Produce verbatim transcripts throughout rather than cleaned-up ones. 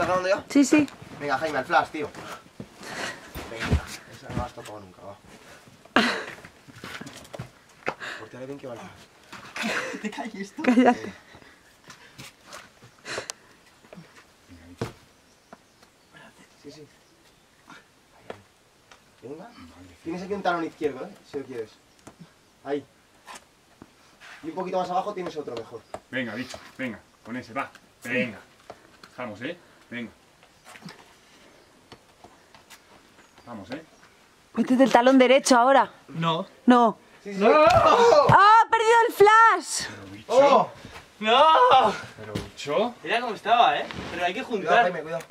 ¿Estás grabando ya? Sí, sí. Venga, Jaime, al flash, tío. Venga, esa no la has tocado nunca, va. Porteale bien que va al flash. ¿Te calles tú? Cállate. Eh. Sí, sí. Venga. Tienes aquí un talón izquierdo, ¿eh? Si lo quieres. Ahí. Y un poquito más abajo tienes otro mejor. Venga, bicho, venga, con ese, va. Venga. Vamos, ¿eh? Venga. Vamos, ¿eh? Métete el talón derecho ahora. No. No. Sí, sí. ¡No! ¡Ah! ¡Ha perdido el flash! Pero bicho. ¡Oh! ¡No! Pero bicho. Mira cómo estaba, ¿eh? Pero hay que Cuidado, juntar. Jaime, cuidado.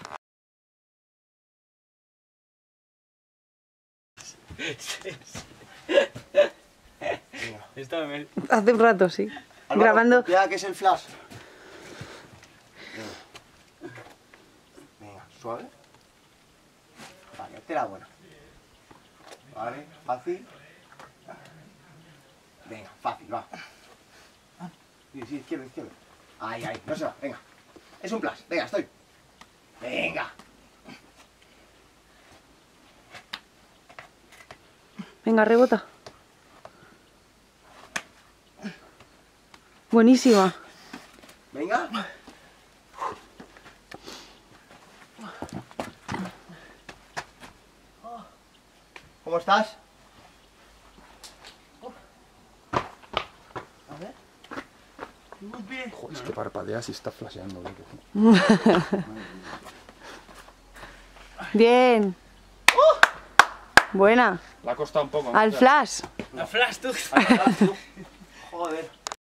Venga. Esta me... Hace un rato, sí. Álvaro, Grabando. cuidado que es el flash. Venga. Venga, suave. Vale, esta era buena. Vale, fácil. Venga, fácil, va. Sí, sí, izquierda, izquierda. Ahí, ahí, no se va, venga. Es un flash, venga, estoy. Venga. Venga, rebota. Buenísima. Venga. ¿Cómo estás? A ver. Un pie. Joder, es que parpadeas y está flasheando, loco. Bien. Buena. Le ha costado un poco. Al flash. La flash, tú. Joder.